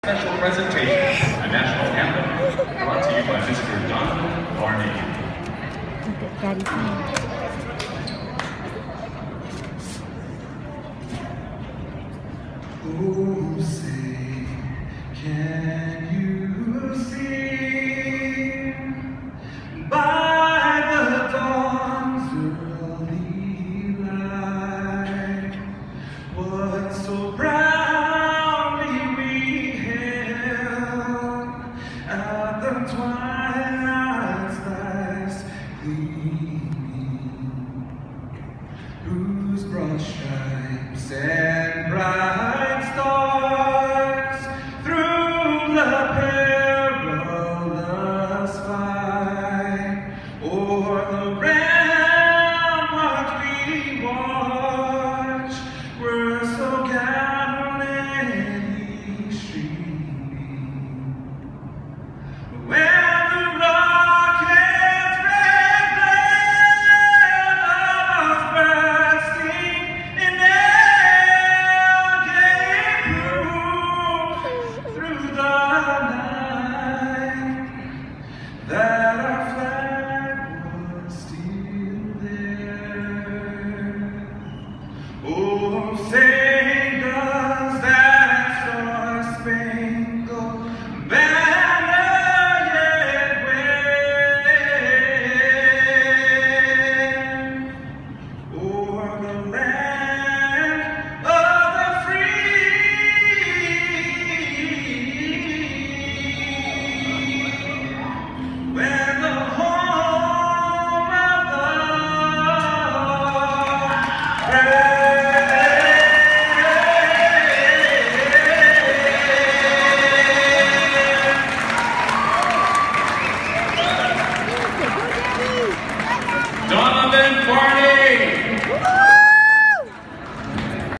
Special presentation, a national anthem, brought to you by Mr. Donavon Barney. Oh, say, can you see by the dawn's early light what so proudly we hailed at the twilight's last gleaming, whose broad stripes and bright stars through the perilous fight o'er the ramparts we watch were so gallantly streaming. When the rockets red banners bursting in air gave proof through the night that our flag was still there. Oh, say does that star-spangled banner yet wave o'er the land of the free, when the home of the brave. Donavon Barney.